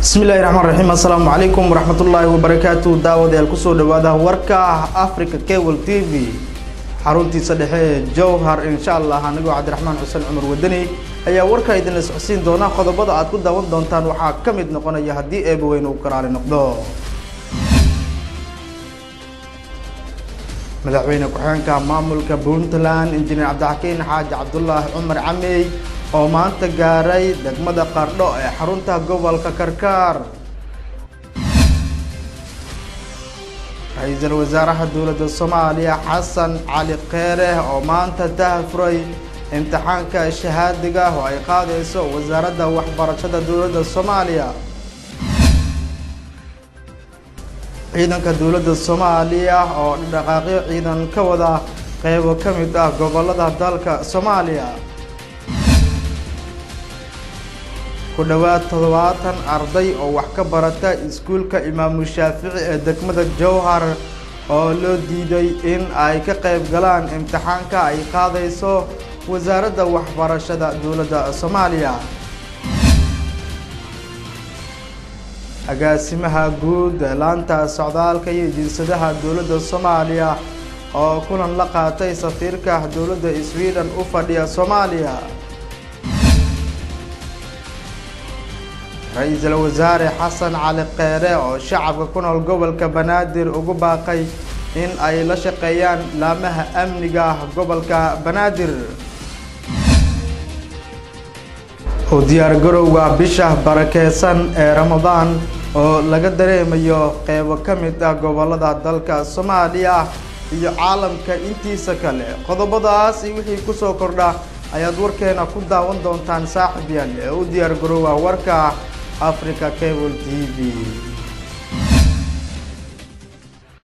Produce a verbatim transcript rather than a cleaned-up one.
بسم الله الرحمن الرحيم السلام عليكم ورحمة الله وبركاته داود الكسو دوادا وركا أفريكا كيبل تي في حرونتي صدحي جوهر إن شاء الله هنقو عبد الرحمن حسين عمر ودني هيا وركا إذن السحسين دونا خذ بضع أتكو داود دونتان وحا كمد نقونا يهدي إيبوين وكرالي نقضو مدعوين كحانكا مامولكا بونتلان إنجينير عبد الحكيم حاج عبد الله عمر عمي oo maanta gaaray degmada Qardho ee xarunta gobolka Karkar ra'iisul wasaaraha dawladda Soomaaliya Xasan Cali Kheyre oo maanta daahfuray imtixaanka shahaadiga oo ay qaadayso wasaaradda waxbarashada dawladda Soomaaliya ciidanka dawladda Soomaaliya oo dhaqaaqyo ciidan ka wada qaybo ka mid ah gobolada dalka Soomaaliya kudhawaad toddobaatan arday oo wax ka barata iskuulka Imaam Shaafici ee degmada Jowhar oo loo diiday in ay ka qayb galaan imtixaanka ay qaadayso wasaaradda waxbarashada dawladda Soomaaliya agaasimaha guud laanta socdaalka iyo jinsadaha dawladda Soomaaliya oo kulan la qaatay safiirka dawladda Sweden u fadhiya Soomaaliya ra'iisul wasaare Xasan Cali Kheyre oo shacabka ku nool gobolka Banaadir ugu baaqay in ay la shaqeeyaan laamaha amniga gobolka Banaadir oo diyaar garowga bisha barakeysan ee Ramadaan oo laga dareemayo qaybo ka mid ah gobolada dalka Soomaaliya iyo caalamka intiisa kale qodobadaas iyo wixii ku soo kordha ayaad warkeena ku daawan doontaan saaxiibayaal ee u diyaar garowga warka Africa Cable T V.